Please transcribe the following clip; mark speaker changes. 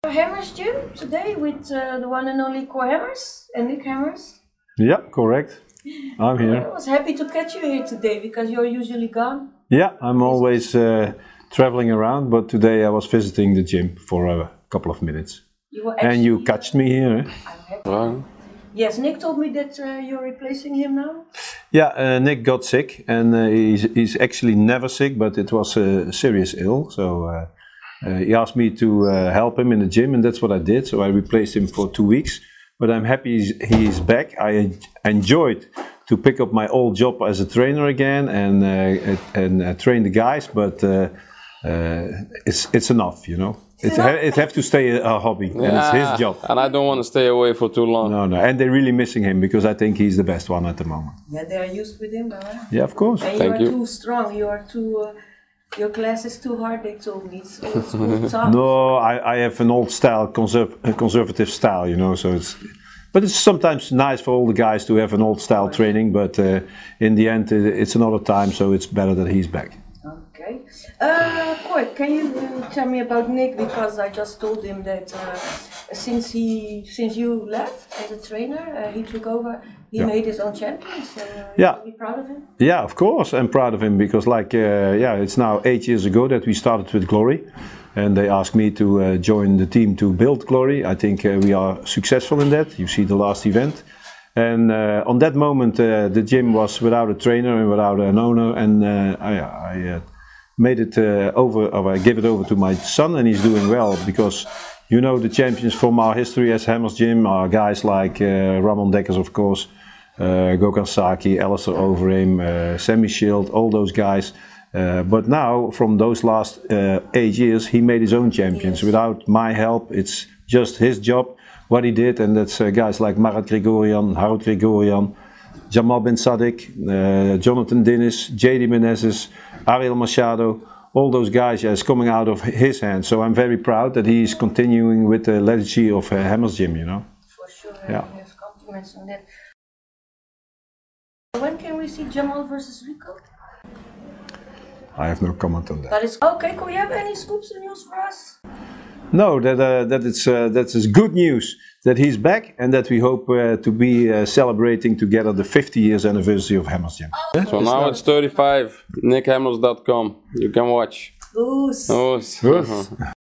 Speaker 1: Hammers Gym today with the one and only Cor Hammers and Nick Hammers.
Speaker 2: Yeah, correct. I'm here.
Speaker 1: I was happy to catch you here today because you're usually gone.
Speaker 2: Yeah, I'm always traveling around, but today I was visiting the gym for a couple of minutes. And you catched me here.
Speaker 1: I'm happy. Yes, Nick told me that you're replacing him now.
Speaker 2: Yeah, Nick got sick, and he's actually never sick, but it was serious ill. So he asked me to help him in the gym, and that's what I did. So I replaced him for 2 weeks. But I'm happy he's back. I enjoyed to pick up my old job as a trainer again and train the guys. But it's enough, you know. It have to stay a hobby, and it's his job.
Speaker 3: And I don't want to stay away for too long.
Speaker 2: No, and they're really missing him because I think he's the best one at the moment.
Speaker 1: Yeah, they are used with him, right?
Speaker 2: Yeah, of course.
Speaker 1: And
Speaker 3: Thank
Speaker 1: you
Speaker 3: you.
Speaker 1: are too strong. You are too. Your class is too hard. They told me it's old school tough.
Speaker 2: No, I have an old style, conservative style, you know. So but it's sometimes nice for all the guys to have an old style training. But in the end, it's another time. So it's better that he's back.
Speaker 1: Okay. Cor, can you tell me about Nick? Because I just told him that since you left as a trainer, he took over. He made his own champions.
Speaker 2: Yeah.
Speaker 1: Be proud of him.
Speaker 2: Yeah, of course, I'm proud of him because, it's now 8 years ago that we started with Glory, and they asked me to join the team to build Glory. I think we are successful in that. You see the last event. And on that moment, the gym was without a trainer and without an owner, and I made it over, or I gave it over to my son, and he's doing well because, you know, the champions from our history as Hammers Gym are guys like Ramon Dekkers, of course, Gokhan Saki, Alistair Overeem, Sammy Shield, all those guys. But now, from those last 8 years, he made his own champions. Yes. Without my help, it's just his job, what he did, and that's guys like Marat Grigorian, Harold Grigorian, Jamal Ben Saddik, Jonathan Dennis, JD Menezes, Ariel Machado, all those guys is coming out of his hands. So I'm very proud that he's continuing with the legacy of Hammers Gym, you know.
Speaker 1: For sure,
Speaker 2: yeah.
Speaker 1: I have compliments on that. When can we see Jamal versus Rico?
Speaker 2: I have no comment on that.
Speaker 1: But it's okay. Can we have any scoops and news for us?
Speaker 2: No, that is good news that he's back, and that we hope to be celebrating together the 50 years anniversary of Hammers Gym.
Speaker 1: Oh,
Speaker 3: So now it's 35, nickhammers.com. You can watch.
Speaker 1: Goose.
Speaker 3: Goose.
Speaker 2: Good.